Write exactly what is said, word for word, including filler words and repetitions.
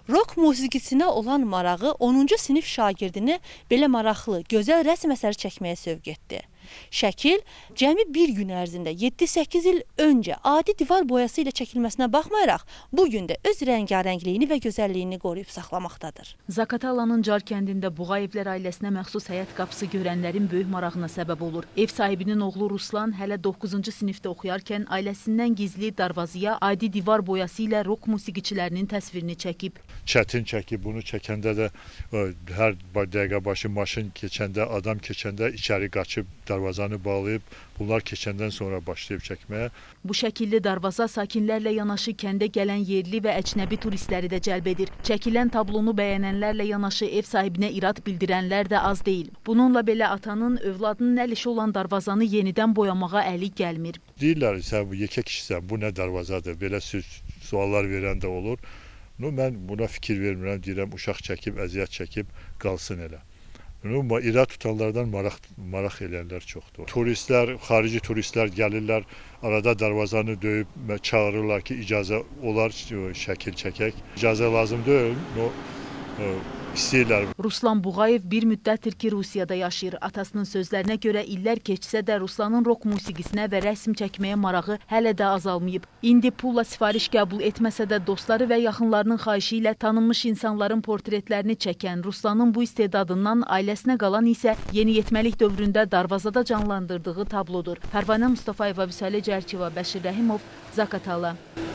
Rock musiqisinə olan marağı onuncu sinif şagirdini belə maraqlı, gözəl rəsm əsəri çəkməyə sövq etdi. Şəkil cəmi bir gün ərzində yeddi səkkiz il öncə adi divar boyası ilə çəkilməsinə baxmayaraq, bugün də öz rəngarəngliyini və gözəlliyini qoruyub saxlamaqdadır. Zaqatalanın Car kəndində Buğayevlər ailəsinə məxsus həyət qapısı görənlərin böyük marağına səbəb olur. Ev sahibinin oğlu Ruslan hələ doqquzuncu sinifdə oxuyarkən ailəsindən gizli darvazıya adi divar boyası ilə rock musiqiçilərinin təsvirini çəkib. Çətin çəkib, bunu çəkəndə də hər dəqiqə başı maşın keçəndə, adam keçəndə içəri qaçıb darvazanı bağlayıb, bunlar keçəndən sonra başlayıb çəkməyə. Bu şəkilli darvaza sakinlərlə yanaşı kəndə gələn yerli və əcnəbi turistləri də cəlb edir. Çəkilən tablonu bəyənənlərlə yanaşı ev sahibinə irad bildirənlər də az deyil. Bununla belə atanın övladının əl işi olan darvazanı yenidən boyamağa əli gəlmir. Deyirlər, sən bu yekə kişisən, bu nə darvazadır, belə suallar verən də olur. No, mən buna fikir vermirəm, deyirəm, uşaq çəkib, əziyyət çəkib, qalsın elə. İrad tutanlardan maraq, maraq eləyənlər çoxdur. Turistlər, xarici turistlər gəlirlər, arada darvazanı döyüb çağırırlar ki, icazə olar şəkil çəkək. İcazə lazım deyil, no, istəyirlər. Ruslan Buğayev bir müddətdir ki, Rusiyada yaşayır. Atasının sözlərinə görə illər keçsə də Ruslanın rock musiqisinə və rəsm çəkməyə marağı hələ də azalmayıb. İndi pulla sifariş qəbul etməsə də dostları və yaxınlarının xahişi ilə tanınmış insanların portretlərini çəkən Ruslanın bu istedadından ailəsinə qalan isə yeniyetməlik dövründə darvazada canlandırdığı tablodur. Pərvanə Mustafayeva, Vüsalə Cərkova, Bəşir Rəhimov, Zaqatala.